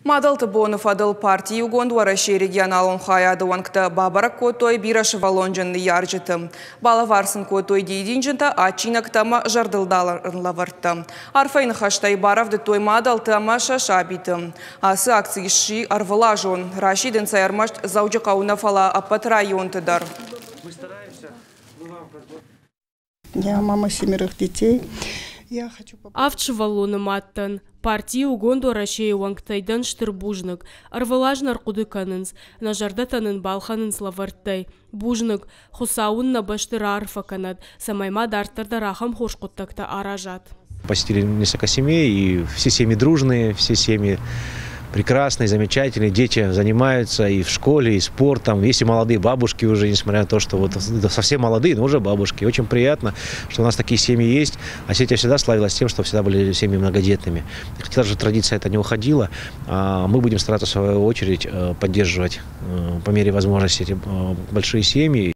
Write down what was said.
Мадал Табонов адал партии угондуара регионалон хаяды ванкта бабарак котой бираш валонжанны яржыты. Балаварсын котой дейдинжінта ачинактама жардылдаларын лаварты. Арфайны хаштай баравды той мадал тама шашабиты. Асы акцийши арвалажон. Рашидын сайармаш заужы қауына фала апат районтыдар. Я мама 7 детей. Авчывалуны маттан. Партия угонду Рашей уанктайдан штырбужнық. Арвалажнар кудыканынс. Нажардатанын балханын славарттай. Бужнық. Хусаунна баштыра арфаканат. Самайма дарттарда рахам хошкуттакта аражат. Посетили несколько семей, и все семьи дружные, все семьи прекрасные, замечательные. Дети занимаются и в школе, и спортом. Есть и молодые бабушки уже, несмотря на то, что вот совсем молодые, но уже бабушки. Очень приятно, что у нас такие семьи есть. Осетия всегда славилась тем, что всегда были семьи многодетными. Хотя даже традиция это не уходила. Мы будем стараться, в свою очередь, поддерживать по мере возможности эти большие семьи.